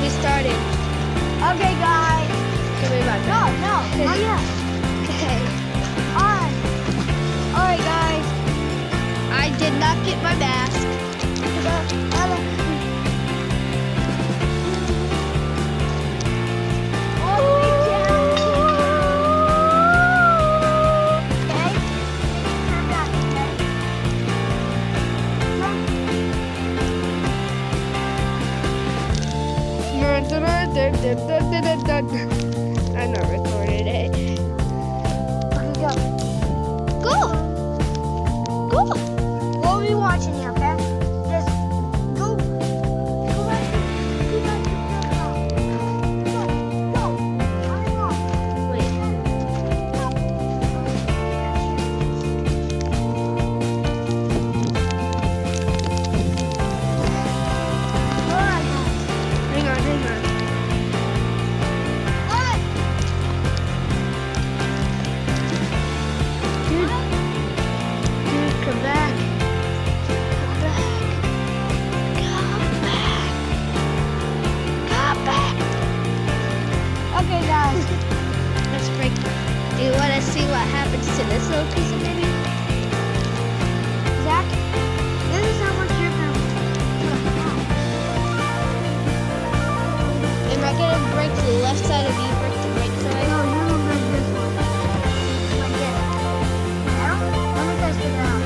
started. Okay, guys. Give me my No, not yet. Okay. Alright, guys. I did not get my mask. I'm not recording it. Go. Go. What are we watching here, okay? Just go. Go back. Go back. Go. Hurry up. Wait. Alright, guys. Hang on. Alright. Dude, come back. Come back. Okay, guys. Let's break. Do you want to see what happens to this little piece of baby? Zach, this is how much you're going to Am I going to break the left side or do you break the right side? No, you're going to break this one. Like this. Now, let me test it out.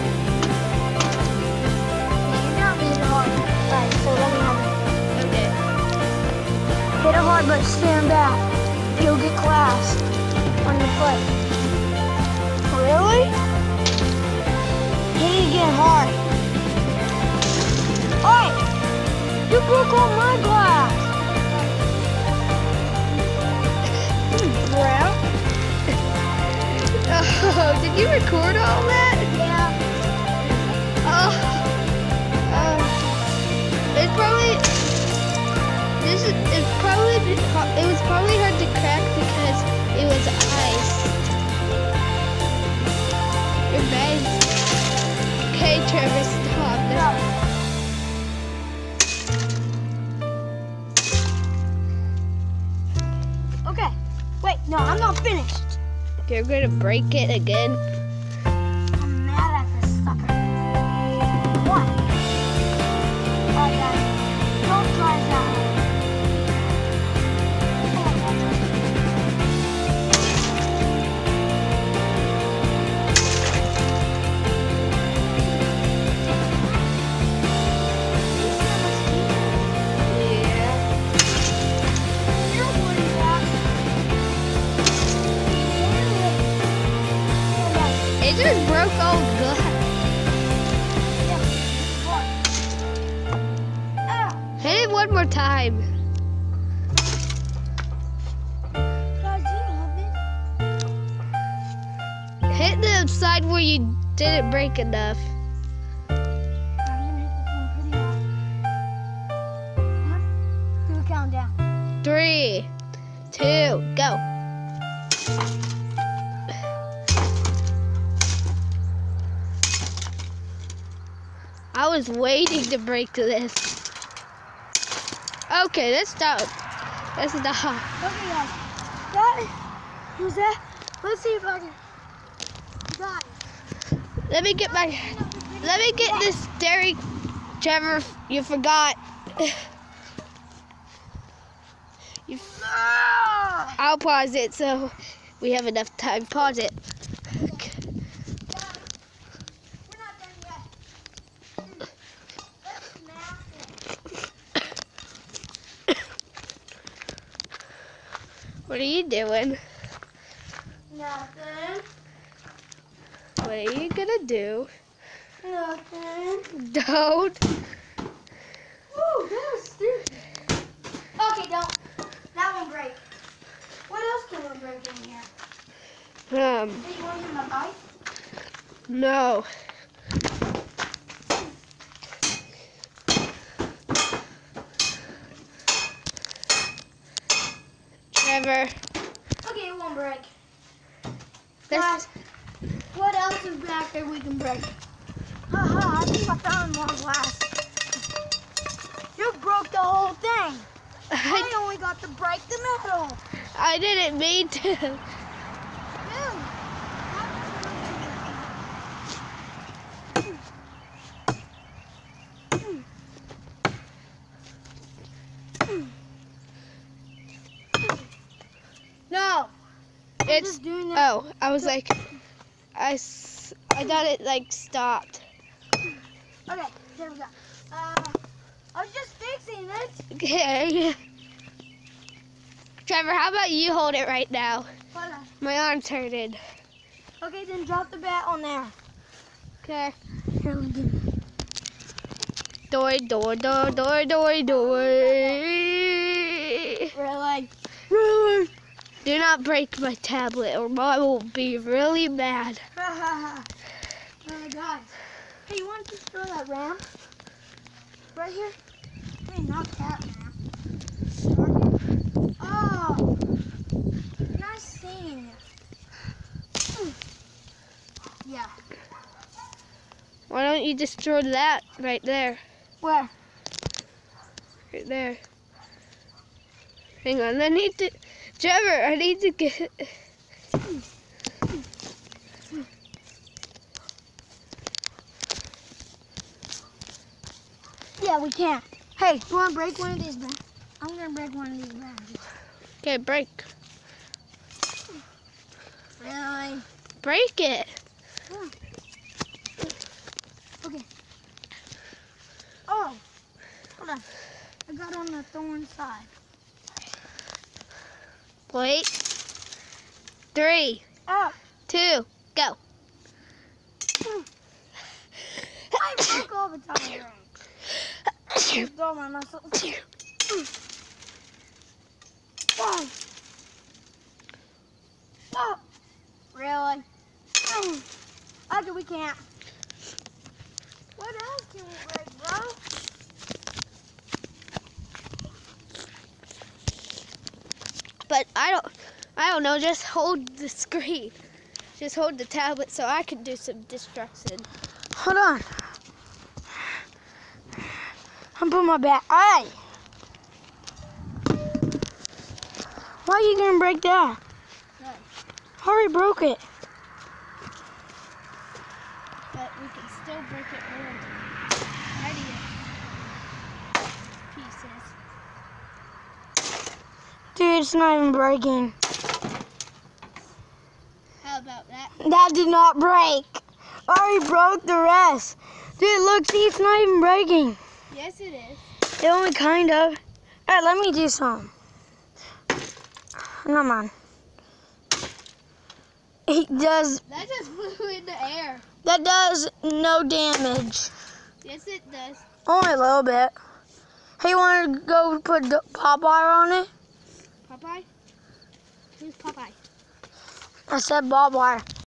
Okay, you got me hit it hard. Alright, so let me have it. Okay. Hit it hard, but stand back. You'll get glass on your foot. Really? Hit it again hard. Alright! You broke all my glass! Brown? Oh, did you record all that? Yeah. Oh. It's probably, it was probably hard to crack because it was ice. Your bed. Okay, Trevor, stop. Okay. Wait, no, I'm not finished. You're gonna break it again. I'm mad at this sucker. What? Alright, guys. Don't try that. It just broke all glass. Hit it one more time. Hit the side where you didn't break enough. Do a countdown. 3, 2, go. I was waiting to break this. Okay, let's stop. Let's stop. Okay, guys. That was that. Let's see if I can. Guys. Let me get this dairy. Trevor, you forgot. I'll pause it so we have enough time. Pause it. We're not done yet. What are you doing? Nothing. What are you gonna do? Nothing. Don't. Ooh, that was stupid. Okay, don't. That won't break. What else can we break in here? Do you want to get my bike? No. Trevor. Okay, it won't break. This, What else is back there we can break? Haha, I think I found more glass. You broke the whole thing. to break the metal. I didn't mean to. Dude. No. It's just doing that. oh, I was like, I thought it like stopped. Okay, there we go. I was just fixing it. Okay. Trevor, how about you hold it right now? Hold on. My arm's hurting. Okay, then drop the bat on there. Okay. Here, let me give you. Door. Really? Really? Do not break my tablet or Mom will be really mad. Oh, guys. Hey, you want to throw that ramp? Right here? Hey, not that ramp. Oh. Nice thing. Yeah. Why don't you destroy that right there? Where? Right there. Hang on, I need to... Trevor, I need to get... Yeah, we can't. Hey, you want to break one of these branches? I'm going to break one of these branches. Okay, break. Really? Break it. Yeah. Okay. Oh, hold on. I got on the thorn side. Wait. 3, Oh, 2, go. I broke all the time. Just all my muscles. Whoa. Whoa. Really? Okay, we can't. What else can we break, bro? But I don't know, just hold the screen. Just hold the tablet so I can do some destruction. Hold on. I'm putting my back. Hey! Why are you gonna break that? Right. I already broke it. But we can still break it more pieces. Dude, it's not even breaking. How about that? That did not break. I already broke the rest. Dude, look, see, it's not even breaking. Yes, it is. It only kind of. Alright, let me do some. Never mind. It does. That just flew in the air. That does no damage. Yes, it does. Only a little bit. Hey, you want to go put Popeye on it? Popeye? Who's Popeye? I said barbed wire.